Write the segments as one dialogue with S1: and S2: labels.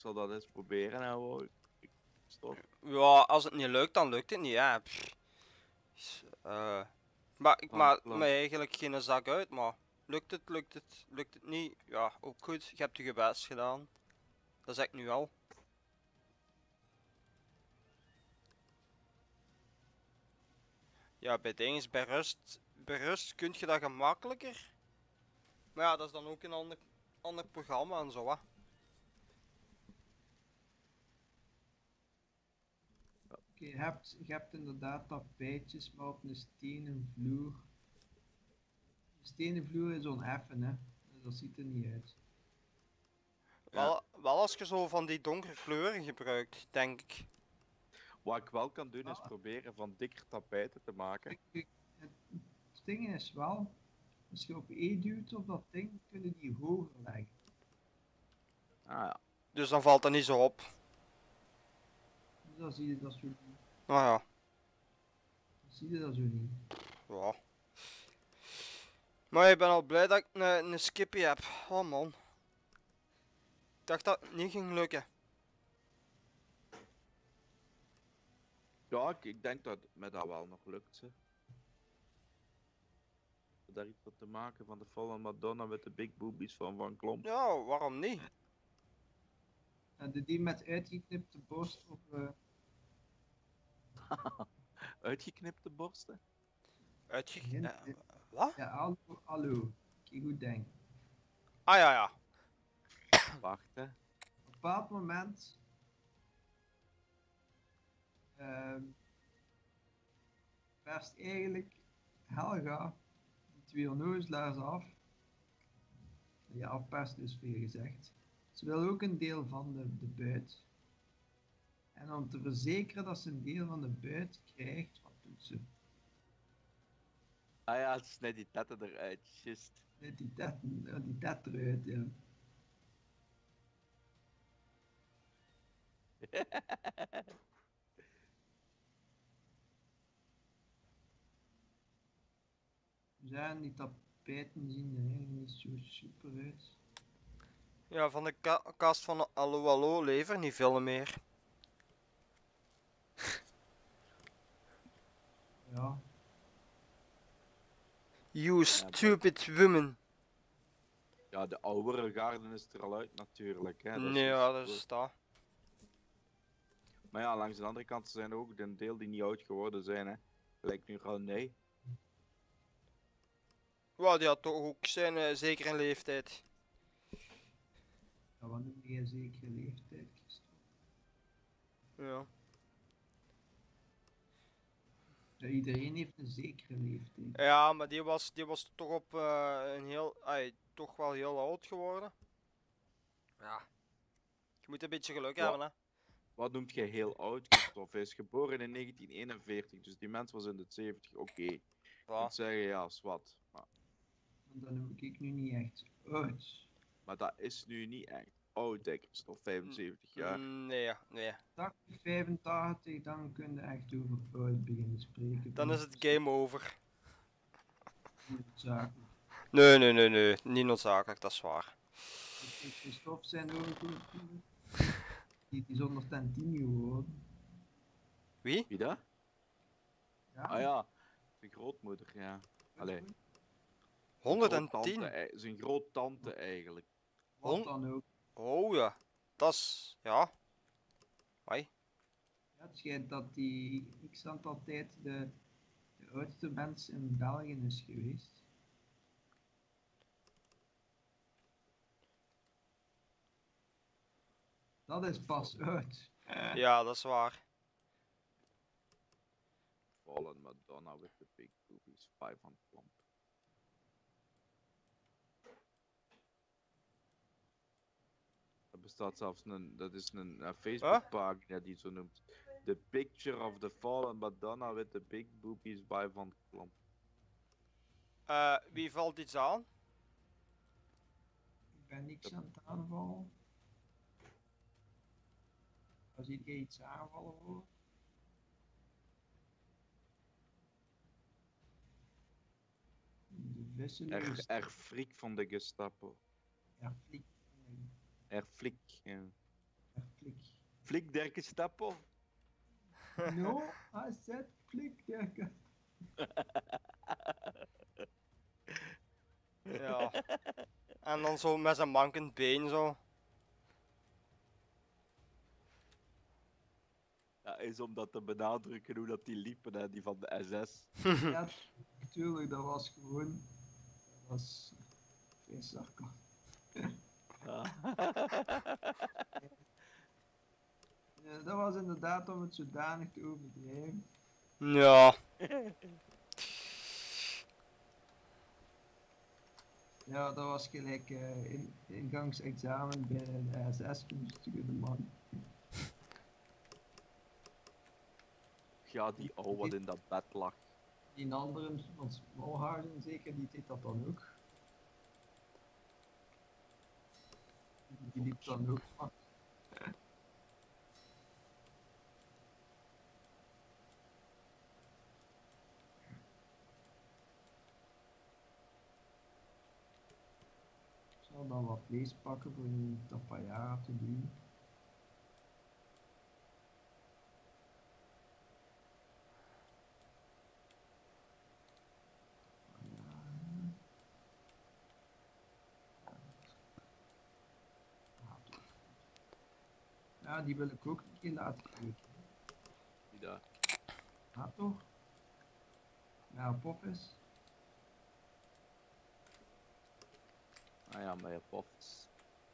S1: zal dat eens proberen nou hoor. Stop.
S2: Ja, als het niet lukt, dan lukt het niet, ja. Maar ik maak me eigenlijk geen zak uit, maar lukt het niet, ja, ook goed. Je hebt je best gedaan. Dat zeg ik nu al. Ja, bij dingen, bij rust kun je dat gemakkelijker. Maar ja, dat is dan ook een ander programma en zo, hè.
S3: Oké, je hebt inderdaad tapijtjes, maar op een stenen vloer. Een stenen vloer is oneffen, hè. Dus dat ziet er niet uit.
S2: Ja. Wel als je zo van die donkere kleuren gebruikt, denk ik.
S1: Wat ik wel kan doen is proberen van dikker tapijten te maken.
S3: Het ding is wel, als je op E duwt op dat ding, kunnen die hoger leggen.
S1: Ah ja.
S2: Dus dan valt dat niet zo op.
S3: Dus dan zie je dat zo niet.
S2: Nou ja.
S3: Dan zie je dat zo niet.
S2: Ja. Maar ik ben al blij dat ik een skippy heb. Oh man. Ik dacht dat het niet ging lukken.
S1: Ja, ik denk dat me dat wel nog lukt. Hè. Daar iets van te maken van de Fallen Madonna met de big boobies van Klomp.
S2: Ja, waarom niet?
S3: Die met uitgeknipte borst of...
S1: Uitgeknipte borsten?
S2: Wat?
S3: Ja, hallo. Kijk goed denken.
S2: Ah ja, ja.
S1: Wacht hè.
S3: Op een bepaald moment... perst eigenlijk Helga die twee onnozelaars af. Ja, afperst dus veel gezegd. Ze wil ook een deel van de buit. En om te verzekeren dat ze een deel van de buit krijgt, wat doet ze?
S1: Ah ja, het is net die tetten eruit, just.
S3: Net die tet eruit, ja. Zijn die tapijten zien er eigenlijk niet zo super uit.
S2: Ja, van de kast van Allo Allo lever niet veel meer.
S3: Ja.
S2: You stupid woman.
S1: Ja, de oudere garden is er al uit natuurlijk. Hè.
S2: Nee, ja, dat is dat.
S1: Maar ja, langs de andere kant zijn er ook een deel die niet oud geworden zijn. Hè. Gelijk nu gewoon nee.
S2: Ja, die had toch ook zijn zekere leeftijd.
S3: Ja, wat noem je zekere leeftijd, Christophe?
S2: Ja.
S3: Ja, iedereen heeft een zekere leeftijd.
S2: Ja, maar die was toch op een heel, toch wel heel oud geworden. Ja. Je moet een beetje geluk hebben, hè.
S1: Wat noemt je heel oud, Christophe? Hij is geboren in 1941, dus die mens was in de 70, oké. Je kunt zeggen, ja, zwart. Maar...
S3: Dat noem ik nu niet echt oud.
S1: Maar dat is nu niet echt oud, hè, Christophe, 75 jaar.
S2: Nee.
S3: 80, 85, dan kun je echt over oud beginnen spreken.
S2: Dan is het game over.
S3: Noodzakelijk.
S2: Nee, niet noodzakelijk, dat is waar.
S3: Christophe zijn ook die is 110 geworden.
S2: Wie?
S1: Wie dat?
S3: Ja.
S1: Ah ja, zijn grootmoeder, ja. Allee.
S2: 110?
S1: Zijn groottante eigenlijk.
S3: Wat dan ook.
S2: Oh ja, dat is, ja. Hoi.
S3: Ja, het schijnt dat die x aantal tijd de oudste mens in België is geweest. Dat is pas oud.
S2: Ja, dat is waar.
S1: Fallen Madonna with the big boobies, 500 Klomp. Er bestaat zelfs dat is een Facebook pagina die zo noemt. The picture of the fallen Madonna with the big boobies by Van Klomp.
S2: Wie valt iets aan?
S3: Ik ben niks aan het aanvallen. Als ik iets aanvallen hoor. De vissen.
S1: Erg frik van de Gestapo.
S3: Ja, flik.
S1: Erg flik, ja. Flik derke stappen.
S3: No, I said flik derke.
S2: Ja. En dan zo met zijn mankend been zo.
S1: Ja, is om dat te benadrukken hoe dat die liepen, hè, die van de SS.
S3: Ja, natuurlijk, dat was gewoon. Dat was. Geen sarcasme.
S1: Ja.
S3: Ja, dat was inderdaad om het zodanig te overdrijven.
S2: Ja.
S3: Ja, dat was gelijk ingangsexamen binnen de SS stuurde man.
S1: Ja, die oude wat in dat bed lag.
S3: Die andere van Smallharden zeker, die deed dat dan ook. Die liep dan ook vast. Ik zal dan wat vlees pakken voor een tapayara te doen. Ja, die wil ik ook een keer laten eten.
S1: Die daar.
S3: Ja, toch? Ja, Poffes.
S1: Ah ja, met je poffs.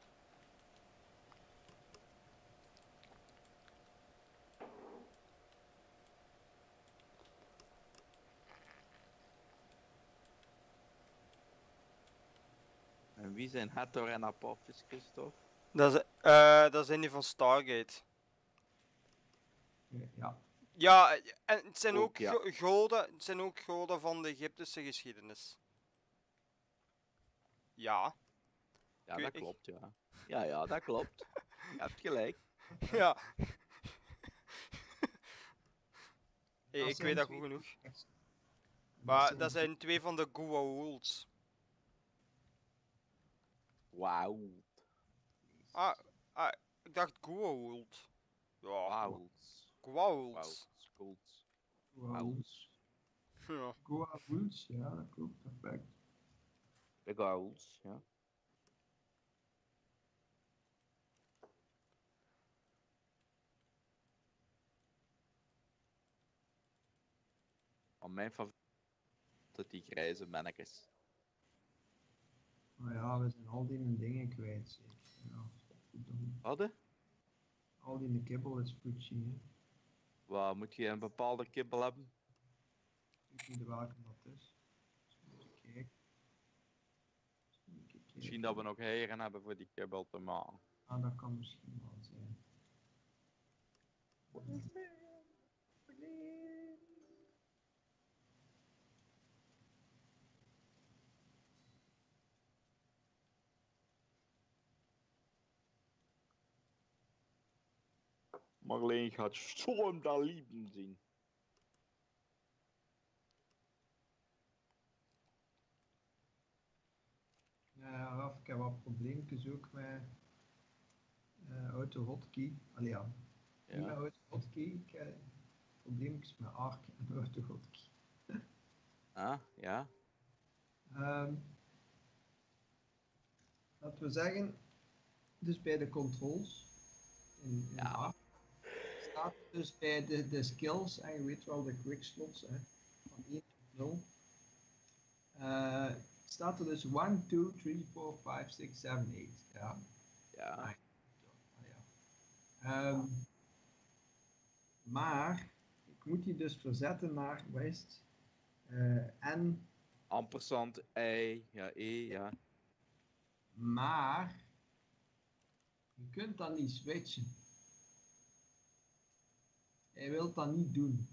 S1: En wie zijn Hathor en Apophis, Christophe?
S2: Dat zijn die van Stargate.
S3: Ja.
S2: Ja, en het zijn ook,
S1: Ook, ja.
S2: goden, het zijn ook goden van de Egyptische geschiedenis. Ja.
S1: Ja,
S2: weet
S1: dat
S2: niet.
S1: klopt, ja. Ja, ja, dat klopt. Je hebt gelijk.
S2: Ja. Hey,
S3: Dat
S2: ik
S3: zijn
S2: weet dat
S3: twee
S2: goed genoeg.
S3: ex-
S2: Maar dat zijn twee van de Goa'ulds.
S1: Wauw.
S2: Ah, ik dacht Goa'uld. Ja.
S1: Wauws.
S2: Goa'ulds.
S1: Skulls.
S3: Goa'ulds.
S2: Ja.
S3: Goa'ulds, ja, dat klopt, perfect.
S1: De Gauls, ja. Maar mijn favoriet is die grijze mannetjes.
S3: Maar ja, we zijn al die dingen kwijt, zeker. Ja, goed dan.
S1: Hadden?
S3: Al die kibbel is poetsie, hè.
S1: Waar moet je een bepaalde kibbel hebben?
S3: Ik weet niet welke dat is. Even kijken. Even kijken.
S1: Misschien dat we nog heren hebben voor die kibbel te maken.
S3: Ah, dat kan misschien wel zijn.
S1: Marleen gaat storm daar lieben zien.
S3: Ja, Raf, ik heb wat probleempjes ook met auto-hotkey. Allee ja, niet met
S1: Ja.
S3: auto-hotkey. Ik heb probleempjes met ARC en auto-hotkey.
S1: Ah, ja.
S3: Laten we zeggen, dus bij de controls in
S1: Ja.
S3: ARC staat dus bij de skills, en je weet wel de quick slots, hè, van 1 tot 0. Staat er dus 1, 2, 3, 4, 5, 6, 7, 8. Ja.
S1: Ja.
S3: Ah, ja. Maar ik moet die dus verzetten naar West en
S1: Ampersand, I, ja, E, ja.
S3: maar je kunt dat niet switchen. Hij wil dat niet doen.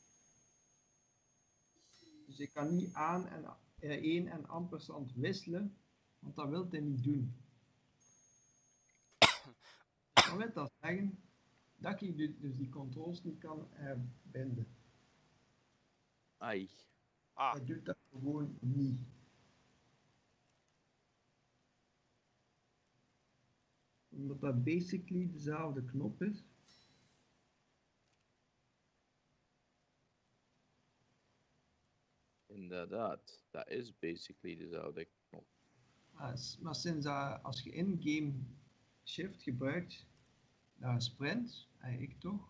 S3: Dus ik kan niet aan en 1 en ampersand wisselen, want dat wil hij niet doen. Dan wil dat zeggen dat ik dus die controls niet kan binden.
S1: Ai.
S2: Ah,
S3: Hij doet dat gewoon niet. Omdat dat basically dezelfde knop is.
S1: Inderdaad, dat is basically dezelfde knop.
S3: Maar sinds als je in-game shift gebruikt, naar sprint, ik toch,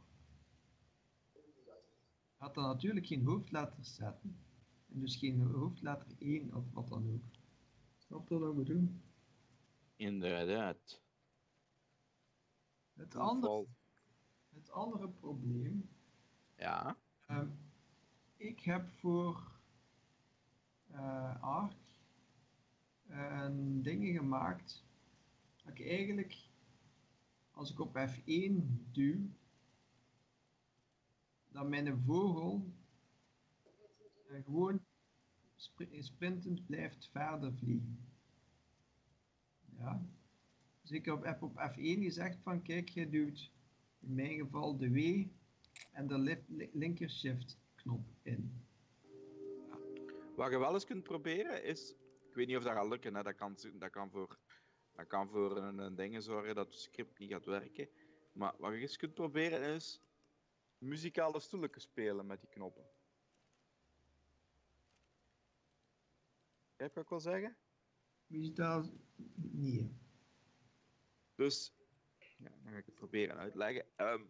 S3: gaat dat natuurlijk geen hoofdletters zetten. En dus geen hoofdletter 1 of wat dan ook. Snap je wat ik bedoel?
S1: Inderdaad.
S3: Het
S1: Toeval.
S3: andere probleem,
S1: Ja.
S3: ik heb voor Ark dingen gemaakt dat ik eigenlijk, als ik op F1 duw, dat mijn vogel gewoon sprintend blijft verder vliegen. Ja. Dus ik heb op F1 gezegd van kijk, je duwt in mijn geval de W en de linker shift knop in.
S1: Wat je wel eens kunt proberen is, ik weet niet of dat gaat lukken, hè. Dat kan voor een ding zorgen dat het script niet gaat werken. Maar wat je eens kunt proberen is muzikale stoelen spelen met die knoppen. Heb ik ook wel zeggen?
S3: Muzikaal niet.
S1: Dus, ja, dan ga ik het proberen uitleggen.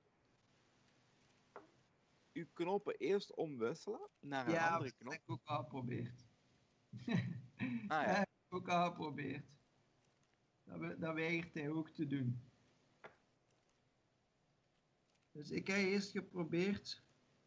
S1: Uw knoppen eerst omwisselen naar een andere
S3: Dat
S1: knop.
S3: heb ik ook al geprobeerd.
S1: Ah, ja.
S3: Dat heb ik ook al geprobeerd. Dat weigert hij ook te doen. Dus ik heb eerst geprobeerd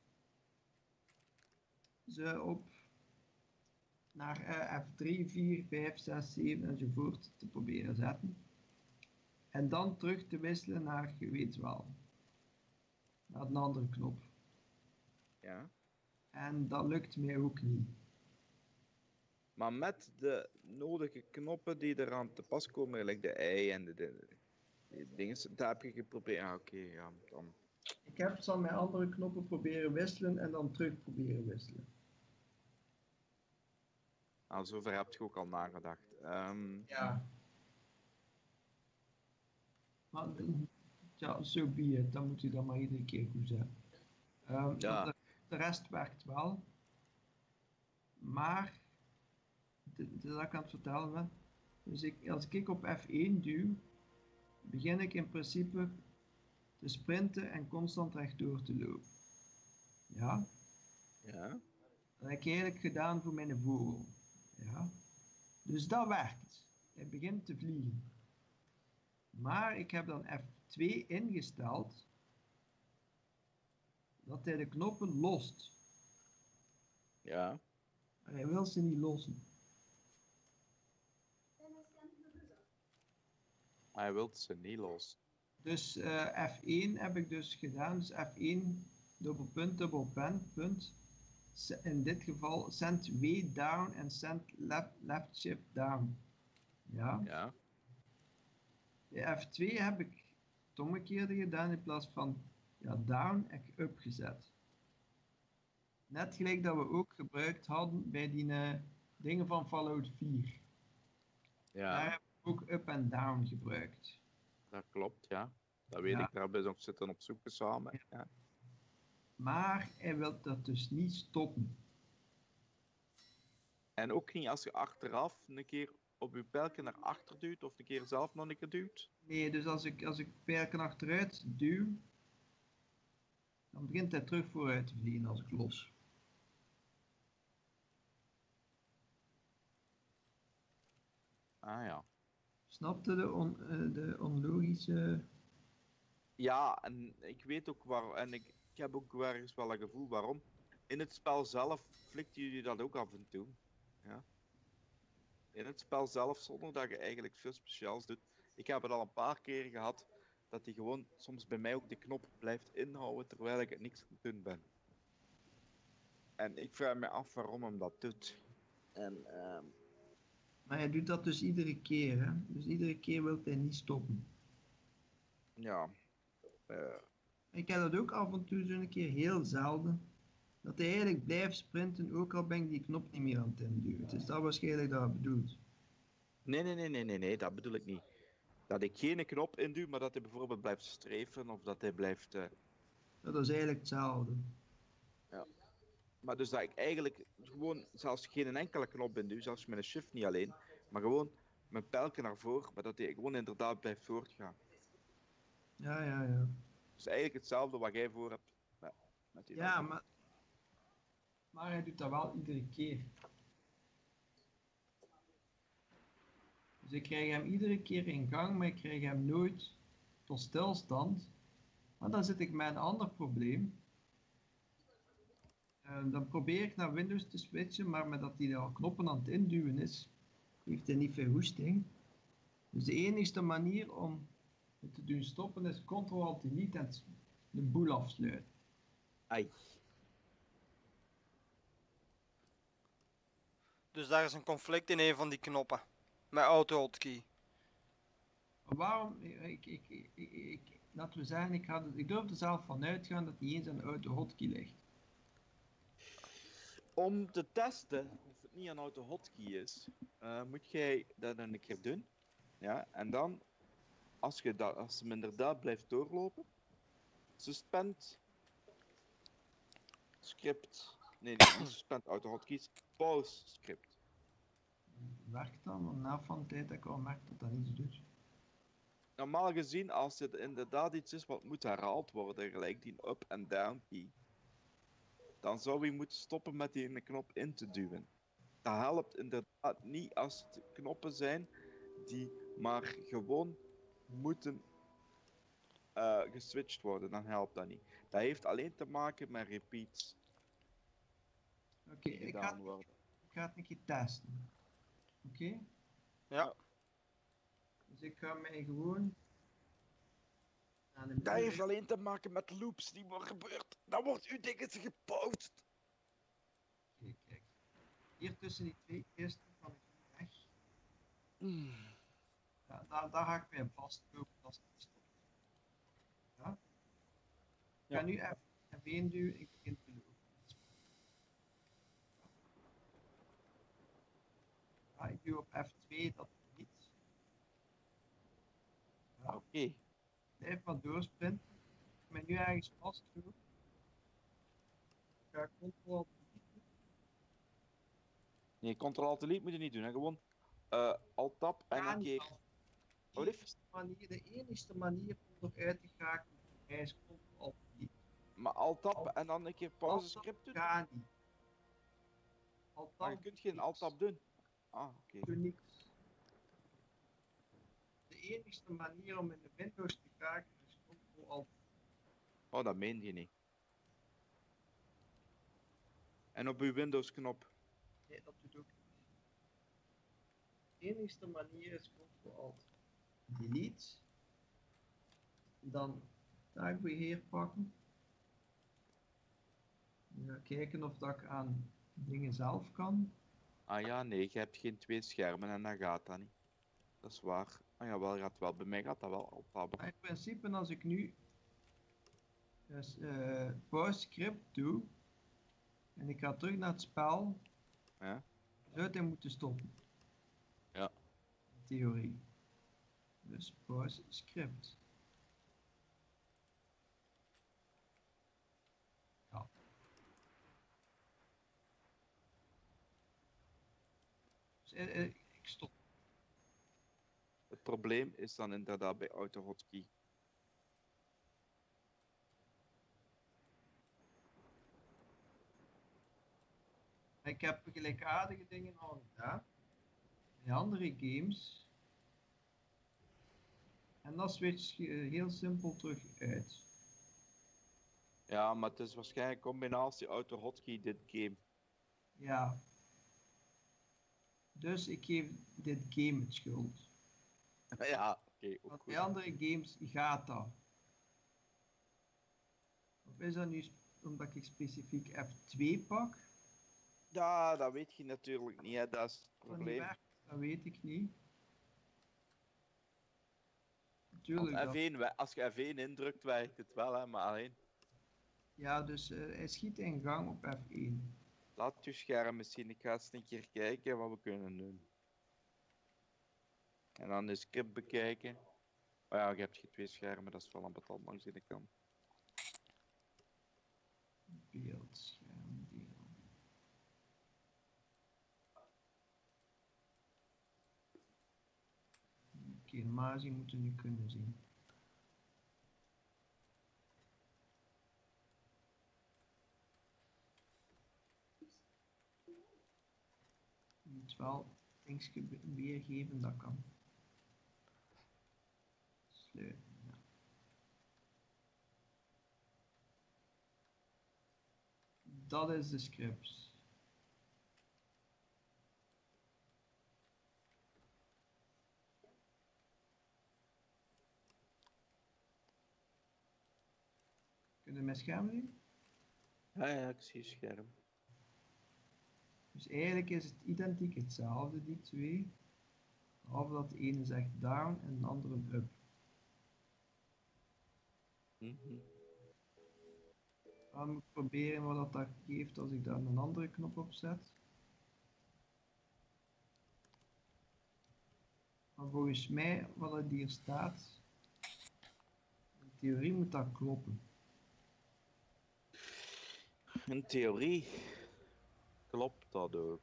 S3: ze op naar F3, 4, 5, 6, 7 enzovoort te proberen zetten. En dan terug te wisselen naar, je weet wel, naar een andere knop.
S1: Ja.
S3: En dat lukt mij ook niet.
S1: Maar met de nodige knoppen die eraan te pas komen, like de I en de dingen, daar heb je geprobeerd. Ah, oké, ja, dan.
S3: Ik heb ze aan mijn andere knoppen proberen wisselen en dan terug proberen wisselen.
S1: Ah, zover heb je ook al nagedacht.
S3: Ja. Maar ja, so be it. Dan moet je dat maar iedere keer goed zijn.
S1: Ja.
S3: De rest werkt wel. Maar, dat ik aan het vertellen ben. Dus als ik op F1 duw, begin ik in principe te sprinten en constant rechtdoor te lopen. Ja?
S1: Ja.
S3: Dat heb ik eigenlijk gedaan voor mijn vogel. Ja? Dus dat werkt. Hij begint te vliegen. Maar ik heb dan F2 ingesteld dat hij de knoppen lost.
S1: Ja.
S3: Maar hij wil ze niet lossen.
S1: Hij wil ze niet los.
S3: Dus F1 heb ik dus gedaan. Dus F1 dubbelpunt, punt. In dit geval send W down en send left shift down. Ja.
S1: Ja.
S3: De F2 heb ik het omgekeerde gedaan in plaats van ja, down heb ik up gezet. Net gelijk dat we ook gebruikt hadden bij die dingen van Fallout 4.
S1: Ja.
S3: Daar heb ik ook up en down gebruikt.
S1: Dat klopt, ja. Dat weet ik, daar hebben we nog zitten opzoeken samen. Ja.
S3: Maar hij wil dat dus niet stoppen.
S1: En ook niet als je achteraf een keer op je pijlken naar achter duwt of een keer zelf nog een keer duwt.
S3: Nee, dus als ik pijlken achteruit duw, dan begint hij terug vooruit te vliegen als ik los.
S1: Ah ja.
S3: Snapte de onlogische...
S1: Ja, en ik weet ook waar, en ik heb ook ergens wel een gevoel waarom. In het spel zelf flikt jullie dat ook af en toe. Ja. In het spel zelf, zonder dat je eigenlijk veel speciaals doet. Ik heb het al een paar keer gehad, dat hij gewoon soms bij mij ook de knop blijft inhouden, terwijl ik het niks aan het doen ben. En ik vraag me af waarom hem dat doet. En,
S3: Maar hij doet dat dus iedere keer, hè? Dus iedere keer wil hij niet stoppen.
S1: ja.
S3: Ik heb dat ook af en toe zo'n keer, heel zelden. Dat hij eigenlijk blijft sprinten, ook al ben ik die knop niet meer aan het induwen. Het is dat waarschijnlijk dat hij bedoelt.
S1: Nee, dat bedoel ik niet. Dat ik geen knop induw, maar dat hij bijvoorbeeld blijft streven of dat hij blijft.
S3: Dat is eigenlijk hetzelfde.
S1: Maar dus dat ik eigenlijk gewoon zelfs geen enkele knop induw, zelfs met een shift niet alleen, maar gewoon mijn pijlken naar voren, maar dat hij gewoon inderdaad blijft voortgaan.
S3: Ja.
S1: Dus eigenlijk hetzelfde wat jij voor hebt met die
S3: Ja,
S1: auto.
S3: maar hij doet dat wel iedere keer. Dus ik krijg hem iedere keer in gang, maar ik krijg hem nooit tot stilstand. Maar dan zit ik met een ander probleem. Dan probeer ik naar Windows te switchen, maar met dat hij al knoppen aan het induwen is, heeft hij niet veel hoesting. Dus de enige manier om het te doen stoppen is Ctrl-Alt-Delete en de boel afsluiten.
S1: Ai.
S2: Dus daar is een conflict in een van die knoppen. Met auto-hotkey.
S3: Maar waarom, laten we zeggen, ik durf er zelf van uitgaan dat niet eens aan de auto-hotkey ligt.
S1: Om te testen of het niet een auto-hotkey is, moet jij dat een keer doen. Ja, en dan, als hem inderdaad blijft doorlopen, suspend script. Nee, niet suspend auto-hotkeys, pause script.
S3: Werkt dat? Want na van de tijd dat ik al merk dat dat iets doet.
S1: Normaal gezien, als het inderdaad iets is wat moet herhaald worden, gelijk die up en down key, dan zou je moeten stoppen met die knop in te duwen. Dat helpt inderdaad niet als het knoppen zijn die maar gewoon moeten geswitcht worden, dan helpt dat niet. Dat heeft alleen te maken met repeats
S3: Oké,
S1: die gedaan worden.
S3: ik ga het een keer testen. Oké?
S2: Ja.
S3: Dus ik ga mij gewoon aan de
S1: Dat heeft alleen te maken met loops die worden gebeurd. Dan wordt uw dingetje gepausd.
S3: Oké, kijk. Hier tussen die twee kisten kan ik niet weg. Ja, daar ga ik mij vastlopen als het stopt. Ja? Ik ga nu even F1 duwen, ik begin te lopen. Ja, ik duw op F2, dat niet. Ja.
S1: Oké.
S3: Blijf maar doorsprinten. Ik ben nu ergens vastgelopen. Ik ga Ctrl
S1: Nee, Ctrl-Alt-Delete moet je niet doen. Hè. Gewoon Alt-Tab en een keer...
S3: De enige manier om eruit te geraken is Ctrl-Alt-Delete.
S1: Maar Alt-Tab en dan een keer pauze script doen?
S3: Ga niet.
S1: Maar je kunt geen Alt-Tab doen. Ah, oké.
S3: Doe niks. De enige manier om in de Windows te geraken is Ctrl-Alt.
S1: Oh, dat meen je niet. En op uw Windows-knop.
S3: Nee, dat doet ook niet. De enige manier is Ctrl-Alt-Delete. Dan taakbeheer pakken. Ja, kijken of dat ik aan dingen zelf kan.
S1: Ah ja, nee, je hebt geen twee schermen en dan gaat dat niet. Dat is waar. Ah jawel, gaat wel. Bij mij gaat dat wel Alt-Tab.
S3: Maar in principe, als ik nu dus, pause script doe en ik ga terug naar het spel,
S1: Ja?
S3: zou hij moeten stoppen.
S1: Ja.
S3: In theorie. Dus pause script. Ja. Dus, ik stop.
S1: Het probleem is dan inderdaad bij auto-hotkey.
S3: Ik heb gelijkaardige dingen al gedaan. Bij andere games. En dat switcht heel simpel terug uit.
S1: Ja, maar het is waarschijnlijk een combinatie auto-hotkey dit game.
S3: Ja. Dus ik geef dit game het schuld.
S1: Ja, oké, ook
S3: Want
S1: goed.
S3: bij andere games gaat dat. Of is dat nu omdat ik specifiek F2 pak?
S1: Ja, dat weet je natuurlijk niet, hè. Dat is het
S3: Dat niet
S1: probleem.
S3: werkt, dat weet ik niet.
S1: Want
S3: Natuurlijk dat.
S1: F1, als je F1 indrukt, werkt het wel, hè, maar alleen.
S3: Ja, dus hij schiet in gang op F1.
S1: Laat je scherm misschien. Ik ga eens een keer kijken wat we kunnen doen. En dan de script bekijken. Oh ja, je hebt je 2 schermen, dat is wel ambetant langs de kant.
S3: Beeldschermdeel. Oké, normaal gezien moeten we nu kunnen zien. Je moet wel links weergeven, dat kan. Sluiten, ja. Dat is de script. Kunnen we mijn scherm zien?
S1: Ja, ik zie je scherm.
S3: Dus eigenlijk is het identiek hetzelfde, die twee. Behalve dat de ene zegt down en de andere up.
S1: Mhm.
S3: Dan moet ik proberen wat dat geeft als ik daar een andere knop op zet. Maar volgens mij, wat het hier staat, in theorie moet dat kloppen.
S1: In theorie klopt dat ook.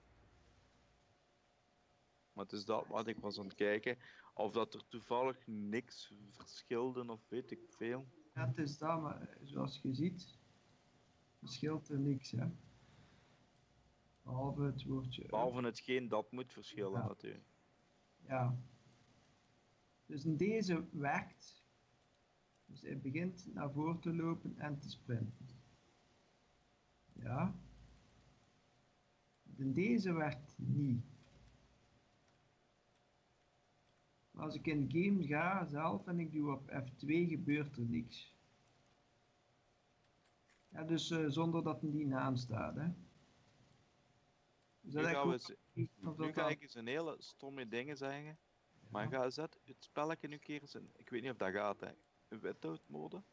S1: Maar het is dat wat ik was aan het kijken. Of dat er toevallig niks verschilde of weet ik veel.
S3: Ja, het is dat, maar zoals je ziet, verschilt er niks, hè. Behalve het woordje up.
S1: Behalve hetgeen dat moet verschillen
S3: Ja.
S1: natuurlijk.
S3: Ja. Dus in deze werkt. Dus hij begint naar voren te lopen en te sprinten. Ja. In deze werkt niet. Maar als ik in de game ga zelf en ik doe op F2 gebeurt er niks. Ja, dus zonder dat er die naam staat, hè. Dus
S1: Nu,
S3: dat
S1: gaan we
S3: ik
S1: eens,
S3: ook,
S1: nu ga ik eens een hele stomme dingen zeggen. Maar ga zet het spelletje nu een keer eens in. Ik weet niet of dat gaat, hè. Een without mode.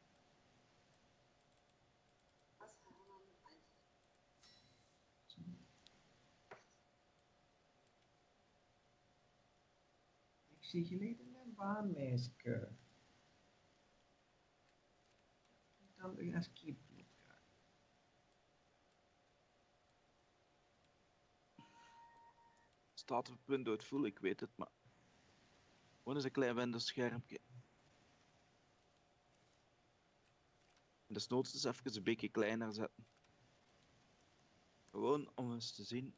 S3: Ik zie geleden een baanmeisje. Dan een escape knop.
S1: Staat op punt uit voel, ik weet het, maar. Gewoon eens een klein wenderschermpje. En desnoods eens even een beetje kleiner zetten. Gewoon om eens te zien.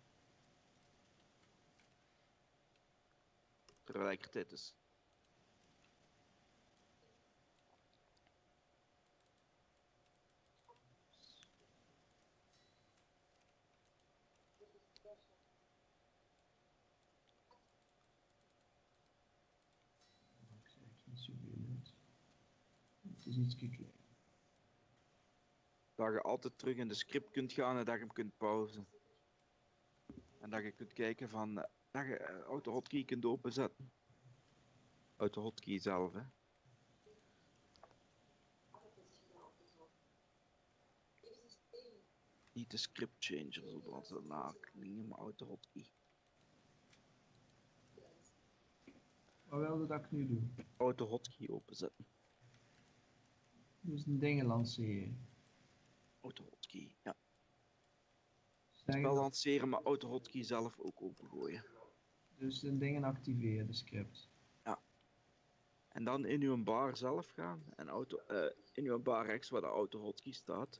S1: Tegelijkertijd is.
S3: Ik zeg niet zoveel uit. Het is iets kleiner.
S1: Dat je altijd terug in de script kunt gaan en dat je hem kunt pauzen. En dat je kunt kijken van. Dat je auto-hotkey kunt openzetten. Auto-hotkey zelf, hè. Niet de script changer, zoals dat naklinken, maar auto-hotkey.
S3: Wat wilde dat ik nu doen?
S1: Auto-hotkey openzetten.
S3: Dus een dingen lanceren.
S1: Auto-hotkey, ja.
S3: Zeggen
S1: Spel
S3: dat,
S1: lanceren, maar auto-hotkey zelf ook opengooien.
S3: dus een dingen activeren, de script.
S1: En dan in uw bar zelf gaan. En in uw bar rechts waar de auto-hotkey staat.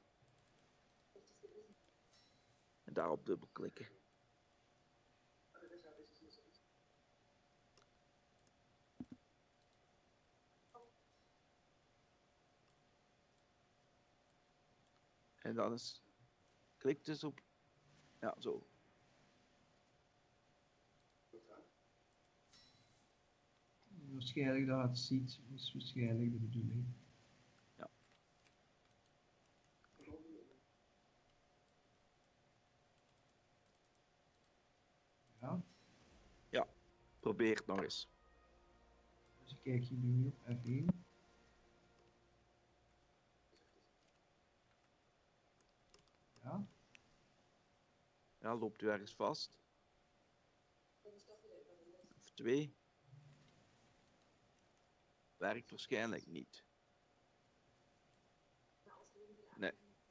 S1: En daarop dubbelklikken. En dan is. Klik dus op. Ja, zo.
S3: Waarschijnlijk dat het ziet, is waarschijnlijk de bedoeling.
S1: Ja.
S3: Ja,
S1: Ja, probeer het nog eens.
S3: dus ik kijk hier nu op F1. Ja,
S1: Ja, loopt u ergens vast? Of 2. Werkt waarschijnlijk niet. Nee.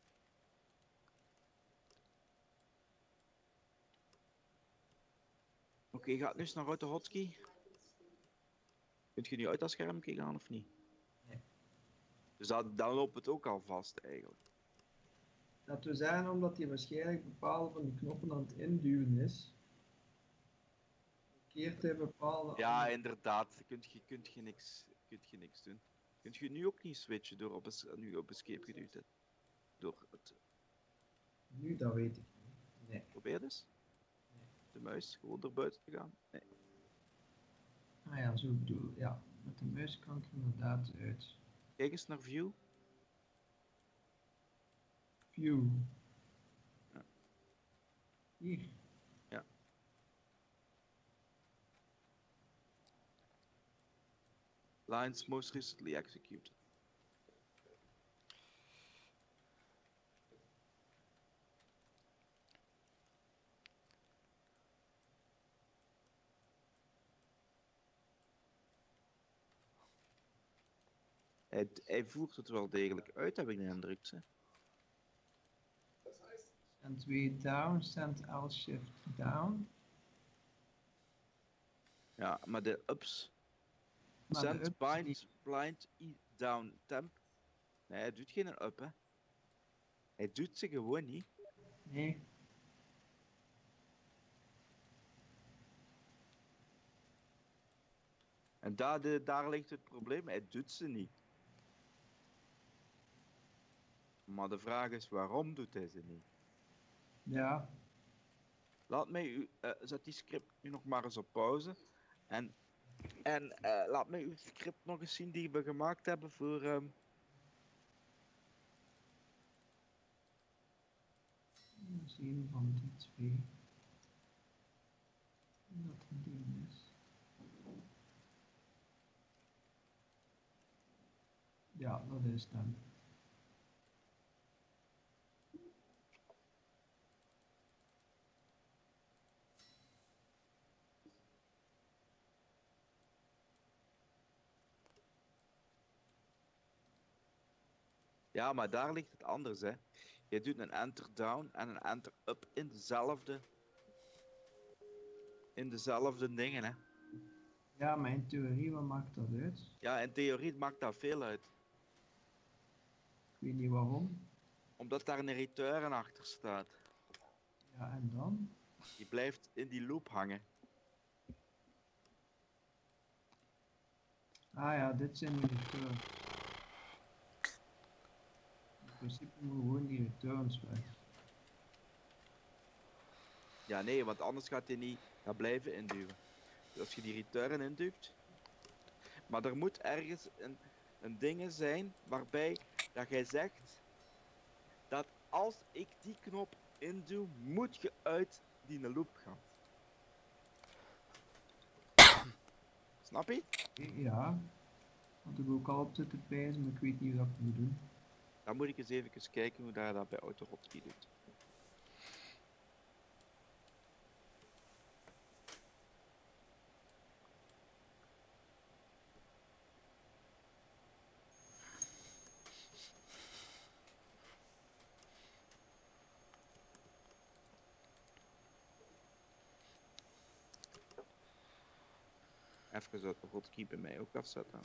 S1: Oké, gaat nu eens naar uit de hotkey. Kunt je nu uit dat schermpje gaan of niet?
S3: Nee.
S1: Dus dan loopt het ook al vast eigenlijk.
S3: Dat we zeggen omdat hij waarschijnlijk bepaalde van die knoppen aan het induwen is. Keert hij bepaalde
S1: Ja,
S3: andere-
S1: inderdaad. Kunt je niks doen. Kunt je nu ook niet switchen door nu op escape geduwd te door het.
S3: Nu, dat weet ik niet. Nee.
S1: Probeer eens. De muis gewoon erbuiten te gaan. Nee.
S3: Ah ja, zo bedoel ik. Ja, met de muis kan ik er inderdaad uit.
S1: Kijk eens naar view.
S3: View.
S1: Ja.
S3: Hier.
S1: Ja. Lines most recently executed. Hij voert het wel degelijk uit, heb ik de indruk. Hè?
S3: En 2 down, send L-shift down.
S1: Ja, maar de ups.
S3: Maar de
S1: Send
S3: up is niet.
S1: blind down temp. Nee, hij doet geen up, hè. Hij doet ze gewoon niet.
S3: Nee.
S1: En daar ligt het probleem. Hij doet ze niet. Maar de vraag is, waarom doet hij ze niet?
S3: Ja.
S1: Laat mij zet die script nu nog maar eens op pauze. En laat mij uw script nog eens zien die we gemaakt hebben voor...
S3: Dat is een van die twee. Dat een ding is. Ja, dat is dan.
S1: Ja, maar daar ligt het anders, hè. Je doet een enter down en een enter up in dezelfde dingen, hè.
S3: Ja, maar in theorie, wat maakt dat uit?
S1: Ja, in theorie maakt dat veel uit.
S3: Ik weet niet waarom.
S1: Omdat daar een return achter staat.
S3: Ja, en dan?
S1: Die blijft in die loop hangen.
S3: Ah ja, dit zijn de returns. In principe moeten gewoon die returns weg.
S1: Ja, nee, want anders gaat hij niet gaan blijven induwen. Dus als je die return induwt... Maar er moet ergens een ding zijn waarbij dat jij zegt... dat als ik die knop induw, moet je uit die loop gaan. Snap je?
S3: Ja, had ik ook al op zitten pijzen, maar ik weet niet wat ik moet doen.
S1: Dan moet ik eens even kijken hoe dat bij Autohotkey doet. Even dat de hotkey bij mij ook afzetten.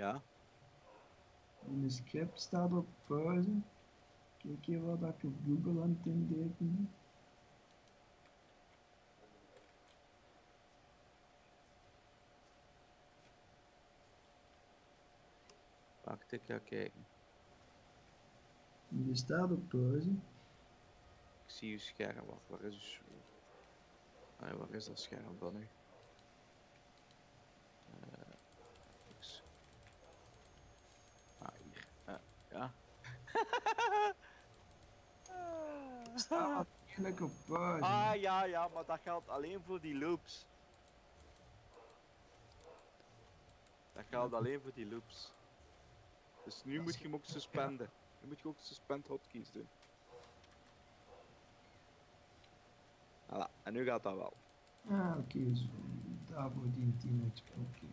S1: Ja.
S3: Mijn script staat op pauze. Kijk even wat ik op Google aan het intypen ben.
S1: Wacht, ik ga kijken.
S3: Die staat op pauze.
S1: Ik zie uw scherm. Wacht, waar is uw waar is dat scherm dan nu? Niks. Hier. Ja.
S3: Staat eigenlijk op pauze.
S1: Ja, maar dat geldt alleen voor die loops. Dat geldt alleen voor die loops. Dus nu moet je hem ook suspenden. Nu moet je ook suspend hotkeys doen. Voilà, en nu gaat dat wel.
S3: Oké, zo. Daarvoor dient 10 XP. Oké.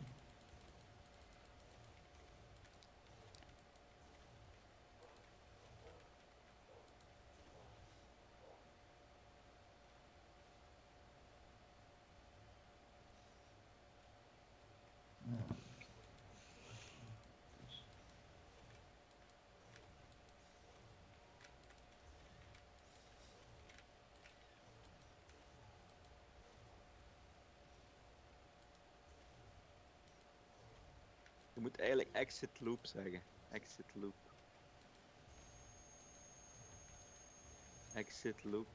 S1: Je moet eigenlijk exit loop zeggen. Exit loop. Exit loop.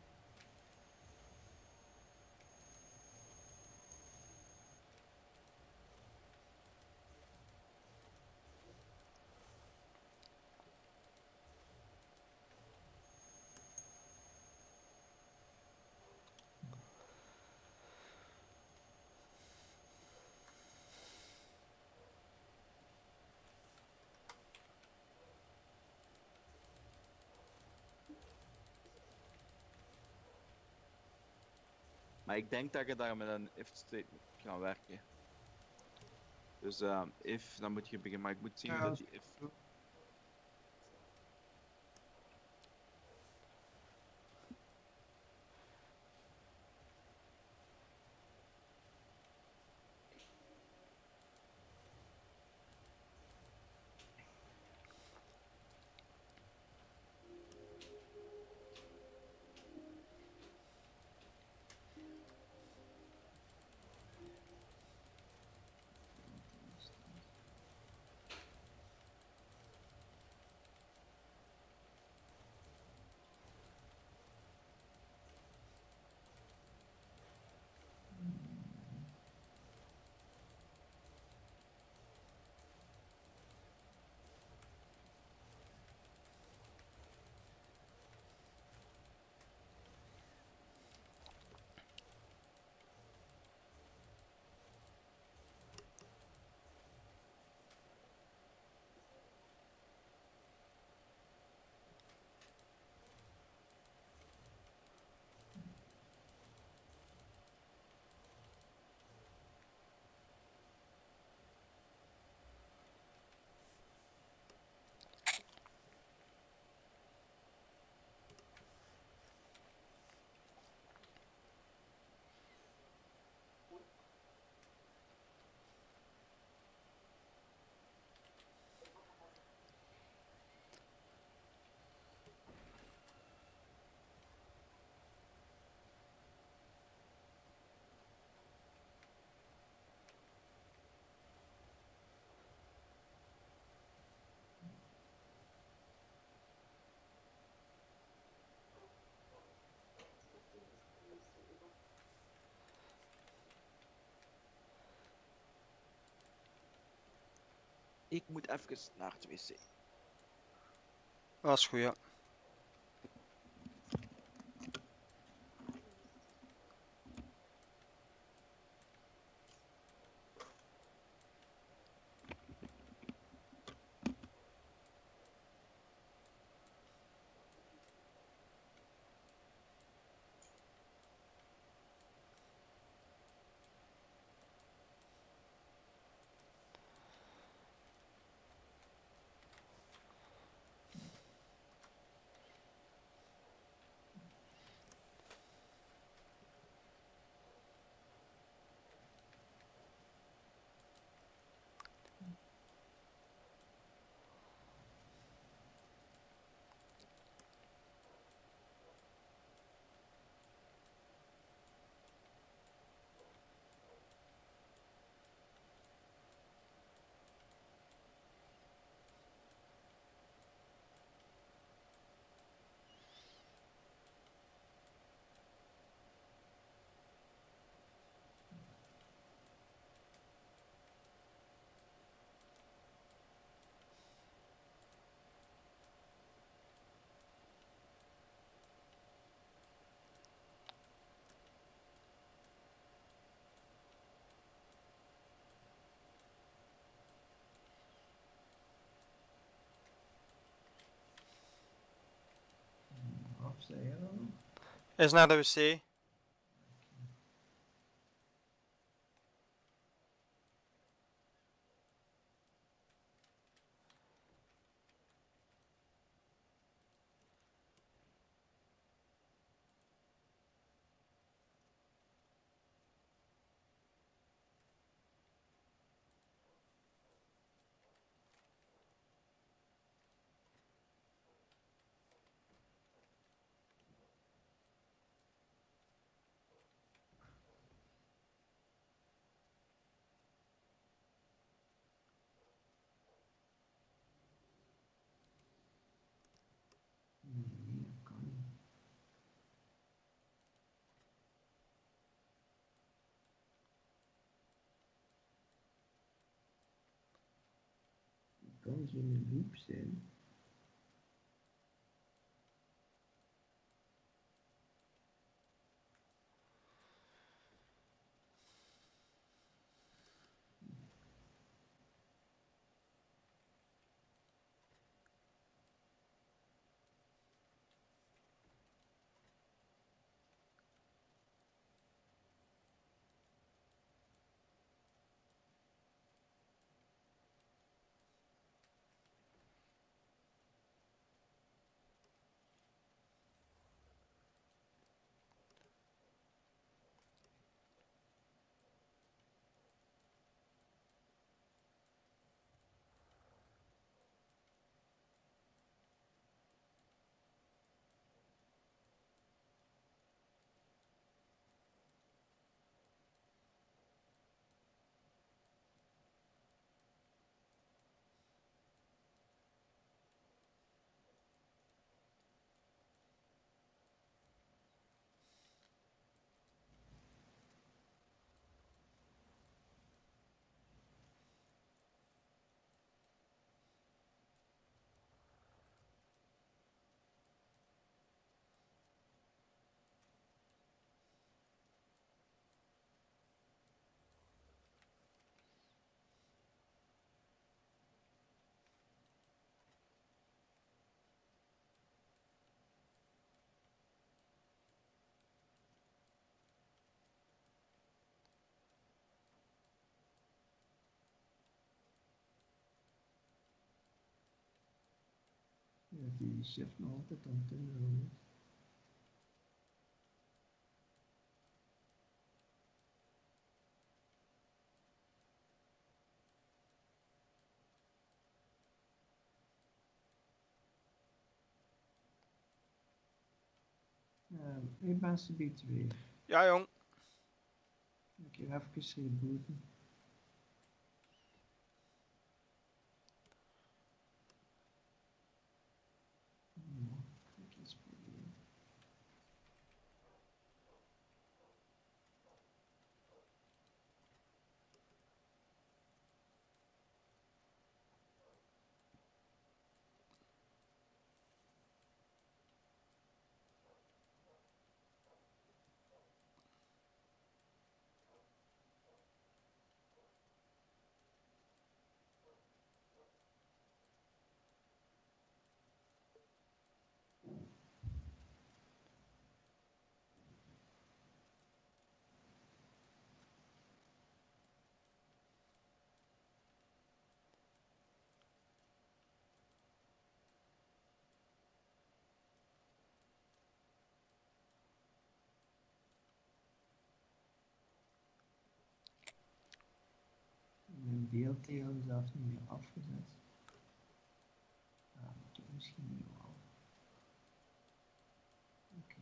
S1: Maar ik denk dat je daar met een if statement kan werken. Dus if, dan moet je beginnen, maar ik moet zien
S3: Ja,
S1: dat die if... Ik moet even naar het wc.
S2: Dat is goed, ja.
S3: Zei je dat nog?
S2: Hij is naar de wc.
S3: Nee, dat kan niet. Het kan geen loop zijn. Ja, die shift nog altijd aan het doen. Ik ben CB2.
S2: Ja, jong.
S3: Ik ga even rebooten. Kijk eens proberen. Mijn beeldtegel is zelfs niet meer afgezet. Ah, toch misschien nu wel. Oké.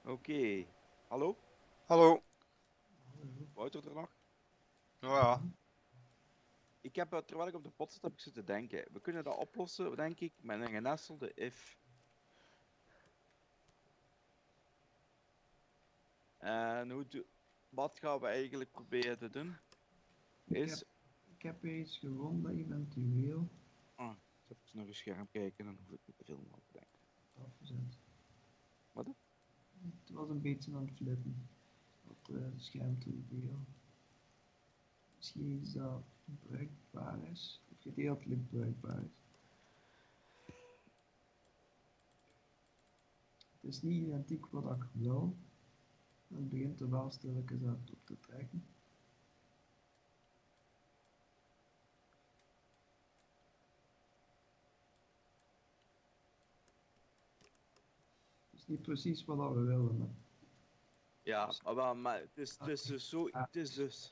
S1: Oké. Hallo?
S2: Hallo.
S1: Wouter er nog?
S2: Nou ja.
S1: Ik heb, terwijl ik op de pot zit, heb ik zitten denken. We kunnen dat oplossen, denk ik, met een genestelde if. En wat gaan we eigenlijk proberen te doen? Is...
S3: Ik heb hier iets gevonden, eventueel.
S1: Ah, ik even naar een scherm kijken, dan hoef ik niet te veel na te denken.
S3: Afgezet.
S1: Wat?
S3: Het was een beetje aan het flippen. Wat het scherm te delen. Misschien is dat bruikbaar is. Of gedeeltelijk bruikbaar is. Het is niet identiek wat ik wil. Het begint er wel stilletjes uit op te trekken. Het is niet precies wat we willen. Maar
S1: Ja, maar het is dus zo... Het is dus...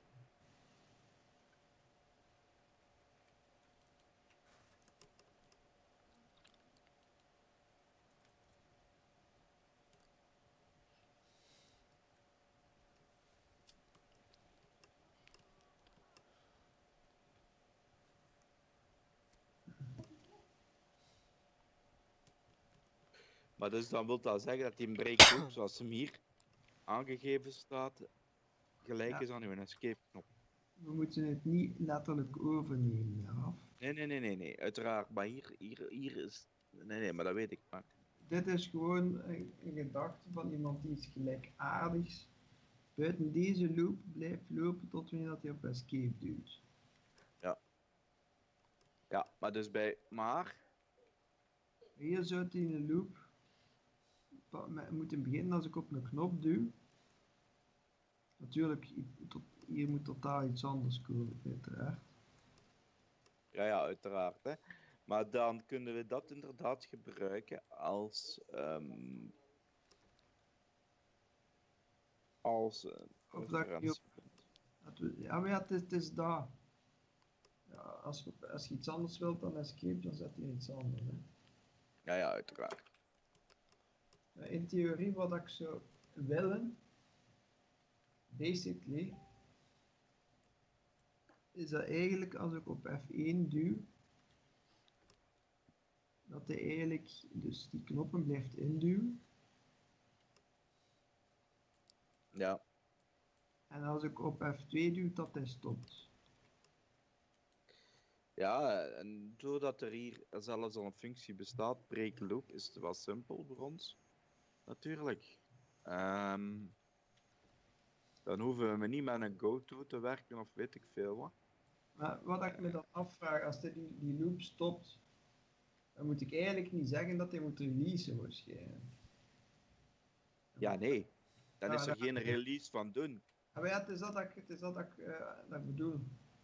S1: Maar dus dan wil dat zeggen dat die breakloop, zoals hem hier aangegeven staat, gelijk is aan uw escape knop.
S3: we moeten het niet letterlijk overnemen, ja.
S1: Nee, uiteraard. Maar hier is... Nee, maar dat weet ik. Maar...
S3: Dit is gewoon een gedachte van iemand die iets gelijkaardigs buiten deze loop blijft lopen tot wanneer dat hij op escape duwt.
S1: Ja, maar dus bij... Maar...
S3: Hier zou het in een loop moeten beginnen als ik op een knop duw. Natuurlijk, hier moet totaal iets anders komen, uiteraard.
S1: Ja, uiteraard. Hè. Maar dan kunnen we dat inderdaad gebruiken als... als
S3: Of dat ik niet
S1: referentiepunt.
S3: ja, maar ja, het is daar. Ja, als je iets anders wilt dan escape, dan zet je iets anders. Hè.
S1: Ja, uiteraard.
S3: In theorie, wat ik zou willen, basically, is dat eigenlijk als ik op F1 duw, dat hij eigenlijk dus die knoppen blijft induwen.
S1: Ja.
S3: En als ik op F2 duw, dat hij stopt.
S1: Ja, en doordat er hier zelfs al een functie bestaat, break loop, is het wel simpel voor ons. Natuurlijk. Dan hoeven we niet met een go-to te werken of weet ik veel wat.
S3: Maar wat ik me dan afvraag, als hij die loop stopt, dan moet ik eigenlijk niet zeggen dat hij moet releasen waarschijnlijk.
S1: Ja, nee. Dan
S3: Ja,
S1: is er geen release van doen.
S3: Maar ja, het is dat ik bedoel.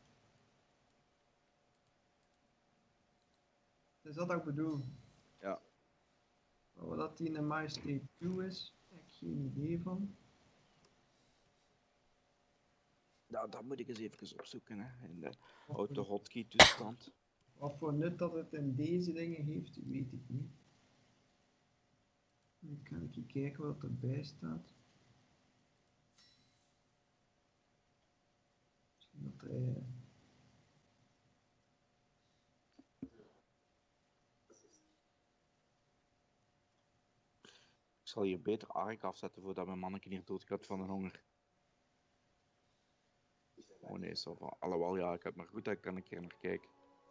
S3: Het is dat ik bedoel.
S1: Ja.
S3: Maar wat dat die in My State 2 is, heb ik geen idee van.
S1: Nou, dat moet ik eens even opzoeken, hè. In de auto-hotkey toestand.
S3: Wat voor nut dat het in deze dingen heeft, weet ik niet. Dan kan ik hier kijken wat erbij staat. Misschien dat hij...
S1: Ik zal hier beter Arik afzetten voordat mijn manneke hier doodgaat van de honger. Oh nee, zo van. Alhoewel, ja, ik heb maar goed dat ik er een keer naar kijk.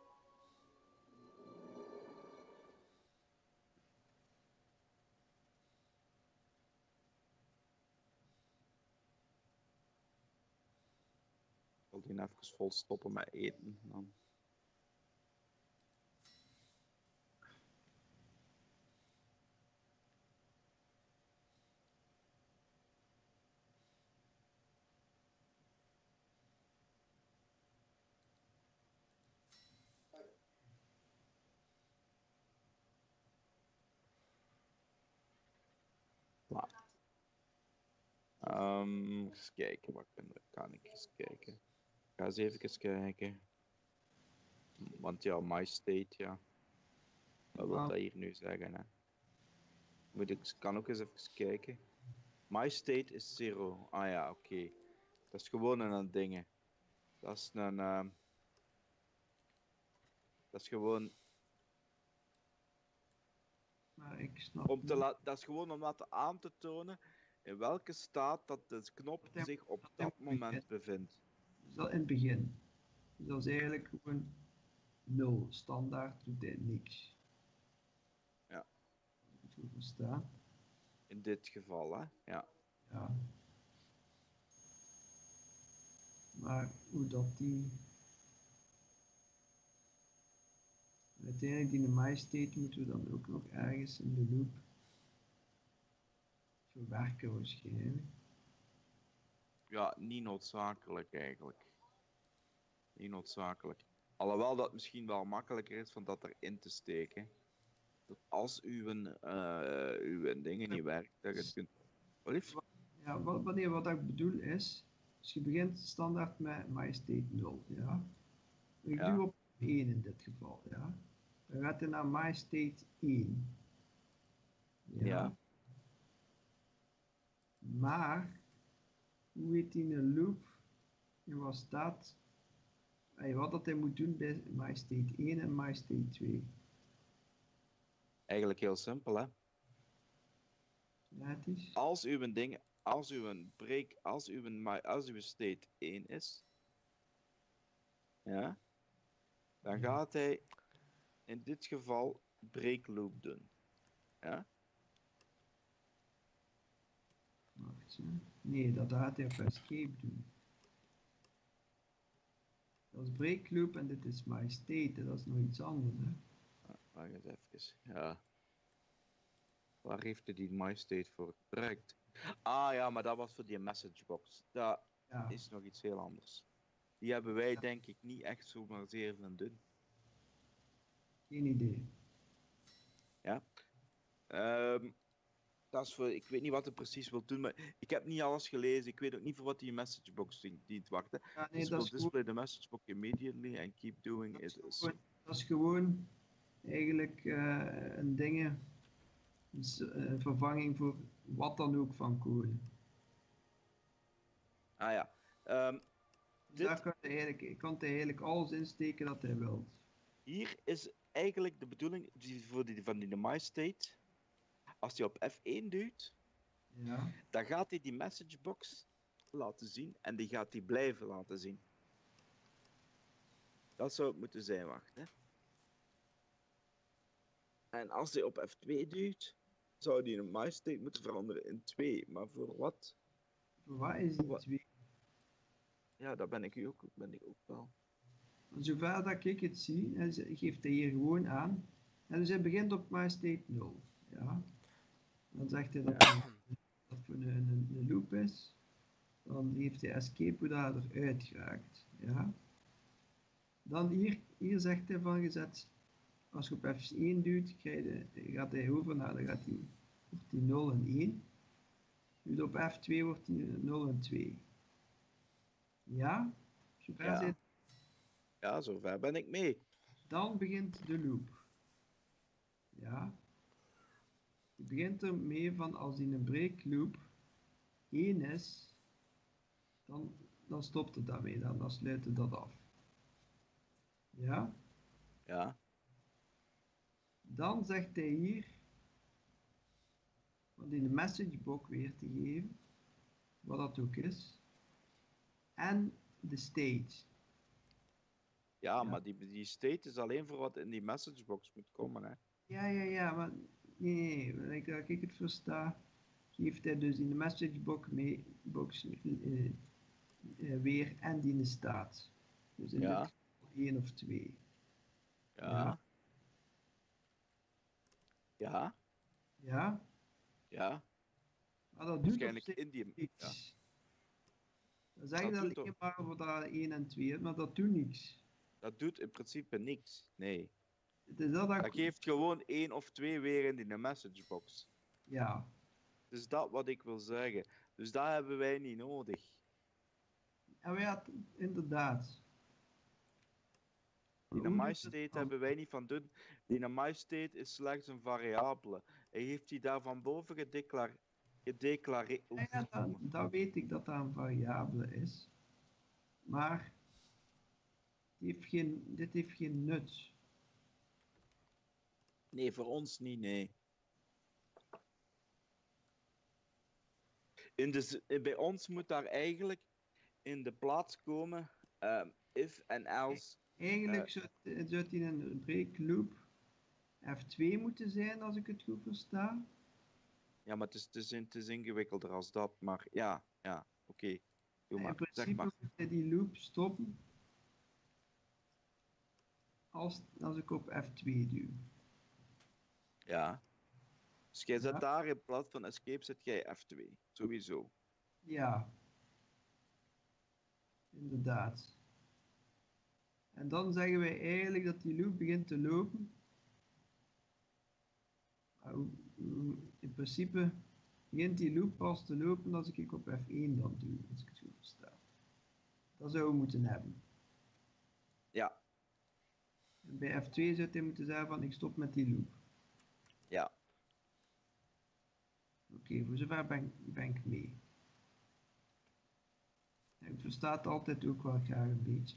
S1: Ik zal die even vol stoppen met eten. Dan. Eens kijken, kan ik eens kijken? Ik ga eens even kijken. Want ja, my state, ja. Wat wil dat hier nu zeggen, hè? Kan ook eens even kijken. My state is 0. Ah ja, oké. Dat is gewoon een ding. Dat is een... dat is gewoon
S3: Maar ik snap
S1: om te
S3: niet
S1: dat is gewoon om aan te tonen in welke staat dat de knop
S3: dat hij-
S1: zich op
S3: dat hij
S1: dat
S3: moet beginnen.
S1: moment bevindt.
S3: Dus dat in het begin. Dus dat is eigenlijk gewoon 0. Standaard doet hij niks.
S1: Ja.
S3: Moet je verstaan?
S1: In dit geval, hè? Ja.
S3: Ja. Maar hoe dat die... Uiteindelijk die my state moeten we dan ook nog ergens in de loop verwerken waarschijnlijk.
S1: Ja, niet noodzakelijk eigenlijk. Niet noodzakelijk. Alhoewel dat misschien wel makkelijker is van dat erin te steken. Dat als uw dingen niet werkt, dat je het kunt... Wat lief?
S3: Ja, wat ik bedoel is, dus je begint standaard met my state 0, ja. Ik
S1: Ja.
S3: doe op 1 in dit geval, ja. Dan gaat hij naar my state 1. Ja.
S1: Ja.
S3: Maar, hoe heet die een loop? En wat staat, wat dat hij moet doen bij my state 1 en my state 2.
S1: Eigenlijk heel simpel, hè?
S3: Ja, het is.
S1: Als uw ding, als uw break, als uw state 1 is, ja, dan gaat hij in dit geval break loop doen. Ja?
S3: Wacht, hè. Nee, dat gaat hij op escape doen. Dat is break loop en dit is my state, dat is nog iets anders, hè.
S1: Wacht eens even. Ja. Waar heeft hij die my state voor gebruikt? Ah ja, maar dat was voor die messagebox. Dat
S3: Ja,
S1: is nog iets heel anders. Die hebben wij denk ik niet echt zomaar zeer van doen.
S3: geen idee.
S1: Ja. Dat is voor, ik weet niet wat hij precies wil doen, maar ik heb niet alles gelezen. Ik weet ook niet voor wat die messagebox dient wachten.
S3: Ja, nee,
S1: Dus
S3: dat
S1: will
S3: is gewoon,
S1: display the messagebox immediately and keep doing it.
S3: dat is gewoon eigenlijk een dingen, vervanging voor wat dan ook van code.
S1: Ah ja.
S3: Daar kan hij eigenlijk alles insteken dat hij wil.
S1: Hier is eigenlijk de bedoeling voor van die MyState. Als hij op F1 duwt,
S3: Ja,
S1: dan gaat hij die messagebox laten zien en die gaat hij blijven laten zien. Dat zou het moeten zijn, wacht. Hè. En als hij op F2 duwt, zou hij een MyState moeten veranderen in 2. Maar voor wat?
S3: voor wat is die
S1: Wat?
S3: 2?
S1: Ja, dat ben ik ook wel.
S3: Zover dat ik het zie, geeft hij hier gewoon aan. En dus hij begint op my state 0. Ja. Dan zegt hij dat dat voor een loop is. Dan heeft hij escape hoe dat eruit geraakt. Ja. Dan hier zegt hij van gezet, als je op F1 duwt, gaat hij over naar, dan wordt die 0 en 1. Nu op F2 wordt die 0 en 2. Ja? Zover
S1: Ja.
S3: zit.
S1: Ja, zover ben ik mee.
S3: Dan begint de loop. Ja. Je begint ermee van als die een break loop 1 is, dan stopt het daarmee, dan sluit het dat af. Ja?
S1: Ja.
S3: Dan zegt hij hier, om in de messagebox weer te geven, wat dat ook is, en de stage.
S1: Ja, maar die state is alleen voor wat in die messagebox moet komen, hè.
S3: Ja, maar nee, dat ik het versta, geeft hij dus in de messagebox weer en die in de staat. Dus in dit
S1: Ja.
S3: geval 1 of 2.
S1: Ja. Ja.
S3: Ja?
S1: Ja.
S3: Maar dat doet op
S1: Waarschijnlijk
S3: zich
S1: in die...
S3: niks.
S1: Ja.
S3: Dan zeg je
S1: Dat
S3: dat
S1: doet
S3: alleen maar voor dat 1 en 2, maar dat doet niks.
S1: Dat doet in principe niks. Nee.
S3: Het is dat
S1: Dat geeft gewoon 1 of 2 weer in die messagebox.
S3: Ja,
S1: Dus dat wat ik wil zeggen. Dus dat hebben wij niet nodig.
S3: en ja, inderdaad.
S1: Die
S3: Hoe doet het
S1: MyState
S3: dan?
S1: hebben wij niet van doen. Die MyState is slechts een variabele. Hij heeft die daar van boven gedeclareerd. gedeclareerd.
S3: Ja, dat weet ik dat dat een variabele is. Maar dit heeft geen nut.
S1: Nee, voor ons niet, nee. Bij ons moet daar eigenlijk in de plaats komen if en else.
S3: Eigenlijk zou het in een break loop F2 moeten zijn, als ik het goed versta.
S1: Ja, maar het is ingewikkelder als dat. Maar ja, oké. Doe
S3: In
S1: maar, zeg
S3: principe
S1: maar.
S3: moet hij die loop stoppen als ik op F2 duw.
S1: Ja. Dus jij zet
S3: Ja.
S1: daar in plaats van escape, zet jij F2. Sowieso.
S3: Ja, inderdaad. En dan zeggen wij eigenlijk dat die loop begint te lopen. In principe begint die loop pas te lopen als ik op F1 dan doe, als ik het goed versta. Dat zouden we moeten hebben.
S1: Ja,
S3: En bij F2 zou hij moeten zeggen van ik stop met die loop.
S1: ja.
S3: Oké, voor zover ben ik mee. Ik versta het altijd ook wel graag een beetje.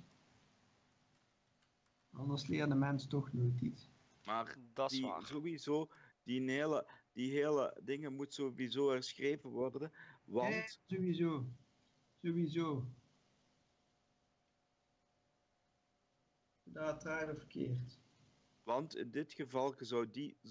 S3: Anders leert de mens toch nooit iets.
S1: Maar
S2: Dat is waar.
S1: sowieso, die hele dingen moet sowieso herschreven worden. Want,
S3: Ja, sowieso. Sowieso. Dat draait er verkeerd.
S1: want in dit geval zou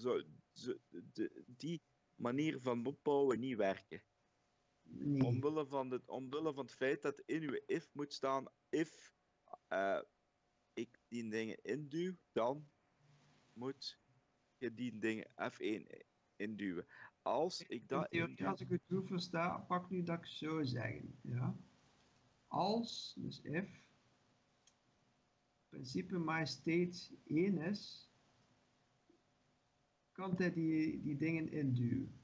S1: die manier van opbouwen niet werken.
S3: Nee.
S1: Omwille van het feit dat in uw if moet staan, if ik die dingen induw, dan moet je die dingen F1 induwen. Als ik dat induw...
S3: Als ik het goed versta, pak nu dat ik zo zeggen. Ja? Als, dus if, principe my state 1 is, kan hij die dingen induwen.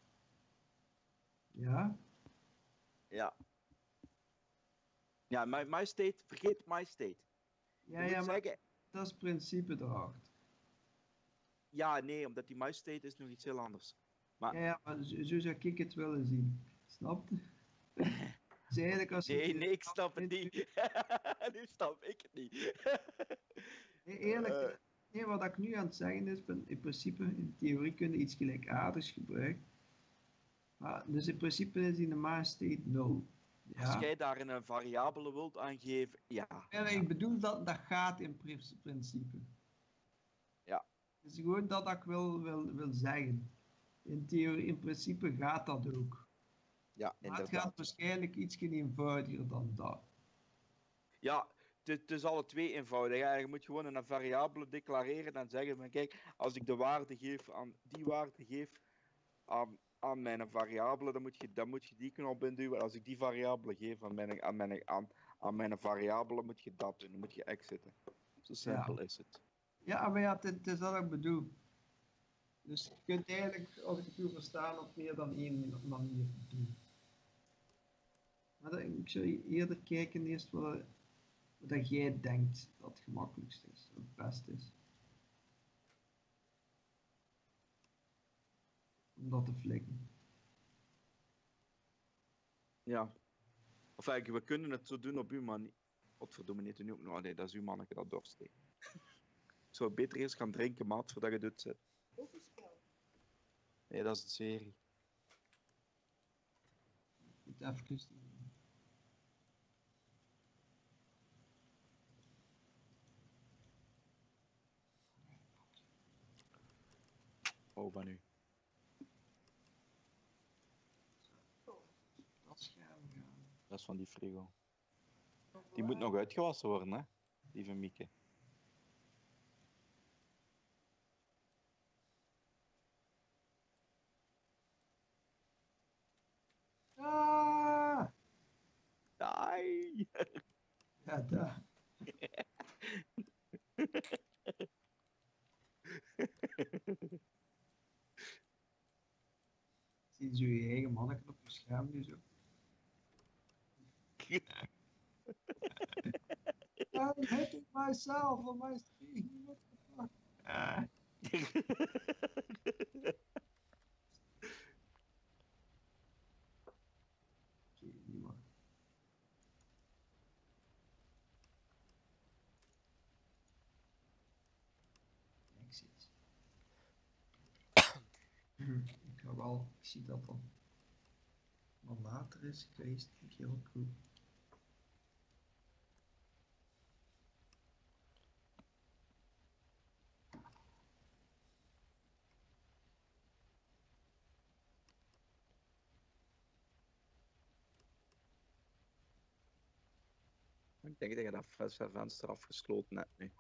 S3: Ja?
S1: Ja. Ja, my state, vergeet my state.
S3: Ja,
S1: Je
S3: ja,
S1: moet
S3: maar
S1: zeggen,
S3: dat is het principe erachter.
S1: ja, nee, omdat die my state is nog iets heel anders. Maar
S3: Ja, maar zo zou ik het willen zien. Snap je? Dus eigenlijk als je
S1: nee, ik snap het niet. Nu snap ik het niet.
S3: Nee, eerlijk, nee, wat ik nu aan het zeggen is, in principe, in theorie kun je iets gelijkaardigs gebruiken. Maar, dus in principe is die normaal state 0.
S1: Als
S3: Ja?
S1: jij daar een variabele wilt aangeven, ja.
S3: Ja, ik bedoel dat gaat in principe.
S1: Ja.
S3: Het is gewoon dat ik wil zeggen. In theorie, in principe gaat dat ook.
S1: Ja,
S3: Maar het
S1: inderdaad.
S3: gaat waarschijnlijk iets eenvoudiger dan dat.
S1: Ja, het is alle twee eenvoudig. Ja. Je moet gewoon een variabele declareren en zeggen van kijk, als ik de waarde geef aan die waarde geef aan mijn variabele, dan moet je die knop induwen. Als ik die variabele geef aan mijn variabele, moet je dat doen. Dan moet je exiten. Zo simpel is het.
S3: Ja, maar ja, het is dat ik bedoel. Dus je kunt eigenlijk, als ik het goed verstaan, op meer dan één manier doen. Maar ik zou eerder kijken eerst wat jij denkt dat het gemakkelijkste is, het beste is. Om dat te flikken.
S1: Ja. Of eigenlijk, we kunnen het zo doen op uw manier. Godverdomme, niet nu ook nog. Nee, dat is uw manneke dat doorsteekt. Ik zou beter eerst gaan drinken, maat, voordat je dit zet. Nee, dat is een serie.
S3: Moet even...
S1: Oh, van u.
S3: Dat scherm gaan.
S1: Dat is van die frigo. Die moet nog uitgewassen worden, hè? Lieve Mieke.
S3: Ah!
S1: Ai!
S3: Ja, daar. Zie je je eigen manneken op je scherm nu zo? I'm hitting myself on my screen. What the fuck? Ik ga wel, ik zie dat dan wat later is. Ik ga eerst een keer oproepen.
S1: Ik denk dat je dat venster afgesloten hebt nu.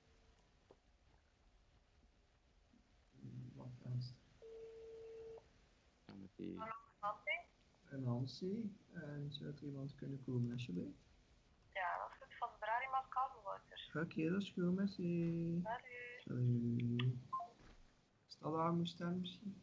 S3: Wat venster.
S1: Ja, met die...
S3: En Hansie, en zou er iemand kunnen komen alsjeblieft?
S4: Ja, dat is goed. Van de Brarimas kabelwater.
S3: Oké, dat is goed, merci.
S4: Salut.
S3: Salut. Is dat waar moest staan misschien?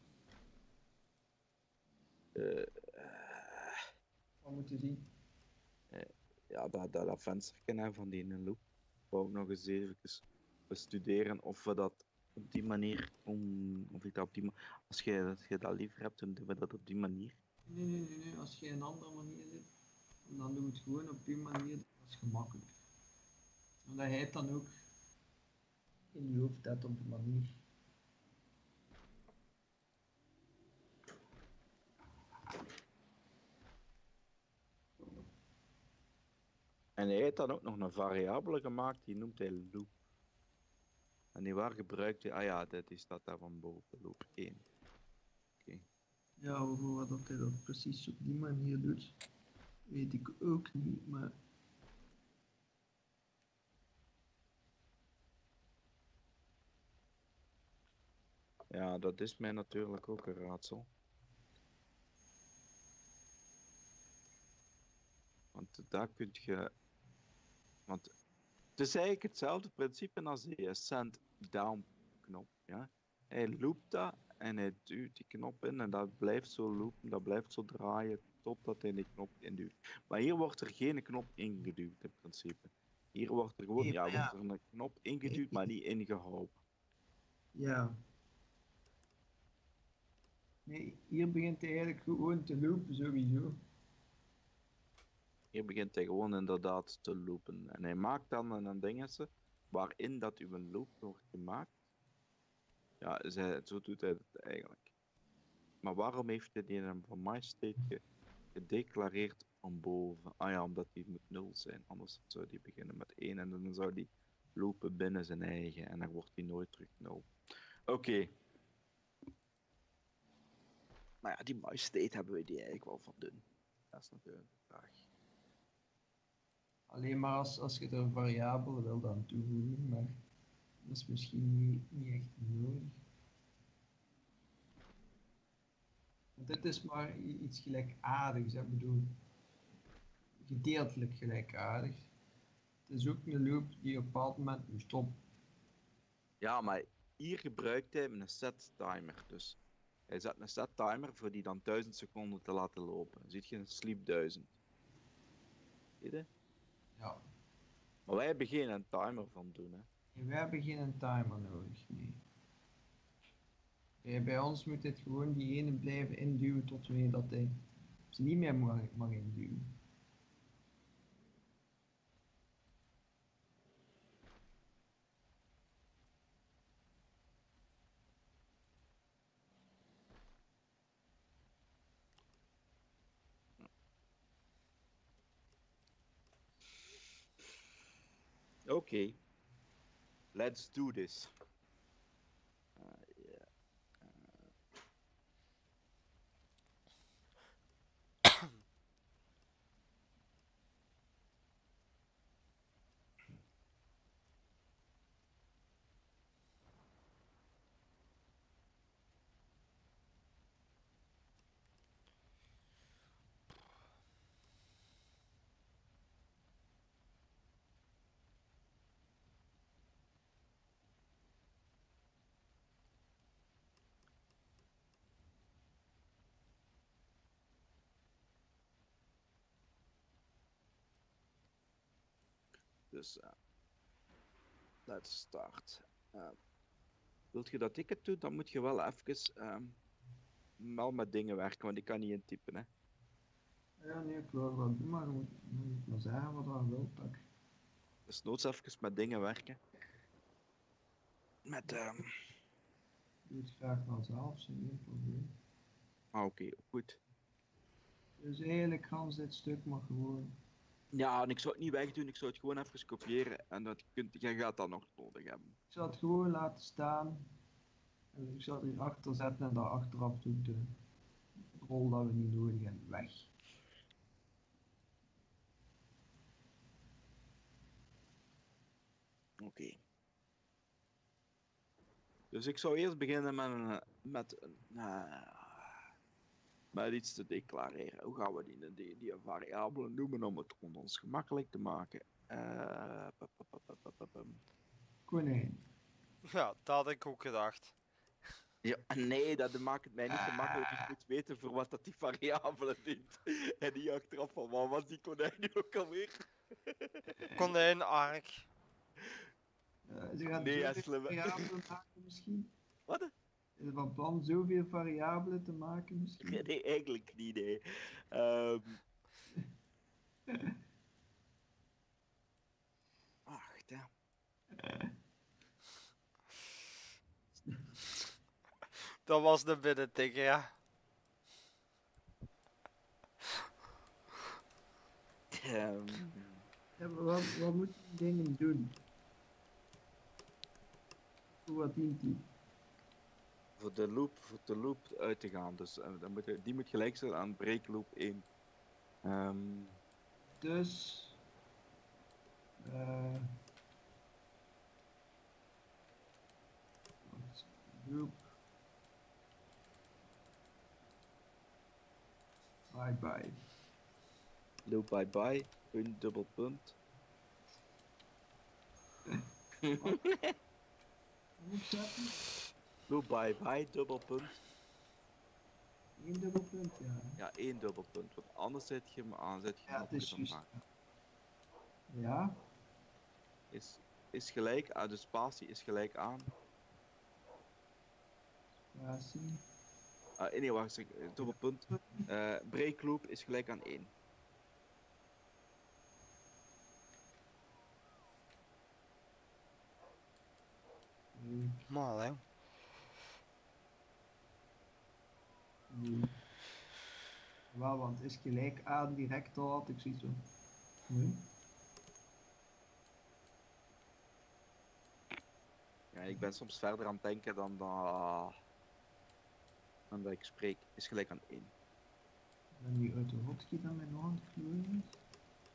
S3: Wat moet je zien?
S1: Ja, dat venster van die loop. Ik wou nog eens even bestuderen of we dat op die manier, of ik dat op die als je dat liever hebt, dan doen we dat op die manier.
S3: Nee. Als je een andere manier zit, dan doe het gewoon op die manier. Dat is gemakkelijk. Omdat hij het dan ook in je hoofd hebt op de manier.
S1: En hij heeft dan ook nog een variabele gemaakt, die noemt hij loop. En die waar gebruikt hij, dit is dat daar van boven, loop 1.
S3: Ja, hoe dat hij dat precies op die manier doet, weet ik ook niet, maar...
S1: Ja, dat is mij natuurlijk ook een raadsel. Want daar kun je... Want het is eigenlijk hetzelfde principe als die send down knop. Ja? Hij loopt dat en hij duwt die knop in en dat blijft zo loopen, dat blijft zo draaien totdat hij die knop induwt. Maar hier wordt er geen knop ingeduwd in principe. Hier wordt er gewoon,
S3: Nee, maar ja.
S1: wordt er een knop ingeduwd, maar niet ingehouden.
S3: Ja. Nee, hier begint hij eigenlijk gewoon te lopen sowieso.
S1: Hier begint hij gewoon inderdaad te loopen. En hij maakt dan een dingetje waarin dat uw loop wordt gemaakt. Ja, zo doet hij het eigenlijk. Maar waarom heeft hij die dan van MyState gedeclareerd van boven? Ah ja, omdat die moet 0 zijn. Anders zou die beginnen met 1 en dan zou die lopen binnen zijn eigen. En dan wordt die nooit terug 0. Oké. Maar ja, die MyState hebben we die eigenlijk wel van doen. Dat is natuurlijk de vraag.
S3: Alleen maar als je er een variabele wil aan toevoegen, maar dat is misschien niet echt nodig. Want dit is maar iets gelijkaardigs, ik bedoel, gedeeltelijk gelijkaardig. Het is ook een loop die op een bepaald moment moet stoppen.
S1: Ja, maar hier gebruikt hij een set timer. Dus hij zet een set timer voor die dan 1000 seconden te laten lopen. Ziet je een sleep 1000. Zie je?
S3: Ja.
S1: Maar wij hebben geen timer van doen, hè.
S3: En wij hebben geen timer nodig, nee. Bij ons moet dit gewoon die ene blijven induwen tot wanneer dat hij ze niet meer mag induwen.
S1: Okay. Let's do this. Yeah. Dus, let's start. Wilt je dat ik het doe, dan moet je wel even wel met dingen werken, want ik kan niet intypen, hè.
S3: Ja, nee, ik wil wat doen, maar je moet maar zeggen wat hij wil, tak.
S1: Dus noods even met dingen werken. Met,
S3: doe het graag wel zelf, geen probleem.
S1: Ah, oké, goed.
S3: Dus eigenlijk gaan ze dit stuk maar gewoon.
S1: Ja, en ik zou het niet wegdoen, ik zou het gewoon even kopiëren. En jij gaat dat nog nodig hebben.
S3: Ik zal het gewoon laten staan. En ik zal het hier achter zetten en daar achteraf doe ik de rol dat we niet nodig hebben weg.
S1: Oké. Dus ik zou eerst beginnen met iets te declareren. Hoe gaan we die variabelen noemen om het ons gemakkelijk te maken?
S3: Konijn.
S2: Ja, dat had ik ook gedacht.
S1: Ja, nee, dat maakt het mij niet gemakkelijk. Ik moet weten voor wat dat die variabele dient. En niet achteraf van, wat was die konijn nu ook alweer?
S2: Konijn, ark.
S3: Ze gaat
S1: Nee,
S3: zoveel
S1: slimme.
S3: variabelen maken misschien.
S1: Wat?
S3: Is er van plan zoveel variabelen te maken misschien?
S1: Nee, eigenlijk niet, nee. Ach, damn.
S2: Dat was de binnentikker, ja.
S3: Ja, maar wat moeten die dingen doen? Voor wat dient die?
S1: Voor de loop uit te gaan. Dus die moet gelijk zijn aan break loop 1.
S3: Dus. Loop. Bye bye.
S1: Loop bye bye, punt, dubbel punt.
S3: Wat moet ik zetten?
S1: Loop bye bye, dubbel punt.
S3: 1 dubbelpunt, ja.
S1: Ja, 1 dubbel punt. Want anders zet je hem aan, zet je
S3: Ja,
S1: hem
S3: het is
S1: op
S3: juist.
S1: maken.
S3: Ja,
S1: Is gelijk aan, de spatie is gelijk aan.
S3: spatie.
S1: Nee, wacht, dubbel punt. Break loop is gelijk aan 1.
S2: Maar, hè.
S3: Nee. Wel, want het is gelijk aan direct al had ik zoiets van. Nee.
S1: Ja, ik ben soms verder aan het denken dan dat ik spreek. Is gelijk aan 1.
S3: En die uit de hotkey dan met nog aan het kleuren is.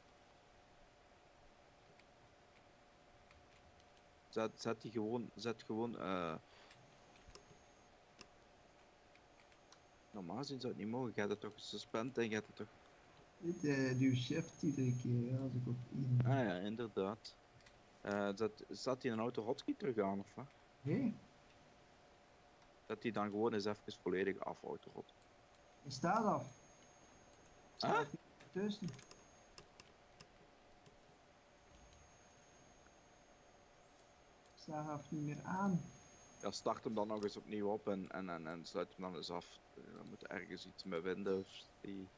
S1: Zet gewoon. Normaal gezien zou het niet mogen. Je hebt het toch suspend en je hebt het toch.
S3: Dit duw shift iedere keer ja, als ik op 1.
S1: Ah ja, inderdaad. Zet hij een auto hotkey terug aan of wat?
S3: Nee,
S1: Dat hij dan gewoon eens even volledig af auto hot.
S3: hij staat af.
S1: Ah?
S3: Staat niet tussen. Staat af niet meer aan.
S1: Ja, start hem dan nog eens opnieuw op en sluit hem dan eens af. Dan moet ergens iets met Windows die.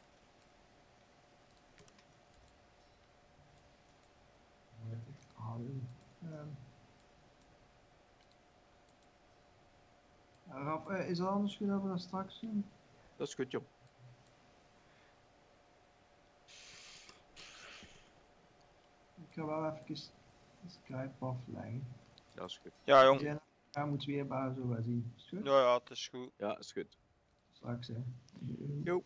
S3: Raf, is het anders goed dat we dat straks doen?
S1: Dat is goed, joh.
S3: Ik ga wel even Skype afleggen.
S1: Ja, is goed.
S2: Ja, jong.
S3: Ja, daar moet weerbaar zo wel zien. Is het goed?
S2: Ja, ja, het is goed.
S1: Ja, is goed.
S3: Straks, hè.
S2: Jo.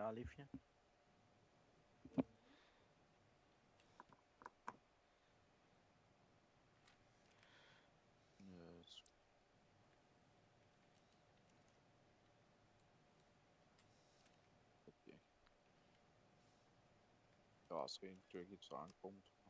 S5: Ja, liefje.
S1: Yes. Oké. Ja, als er terug iets aankomt.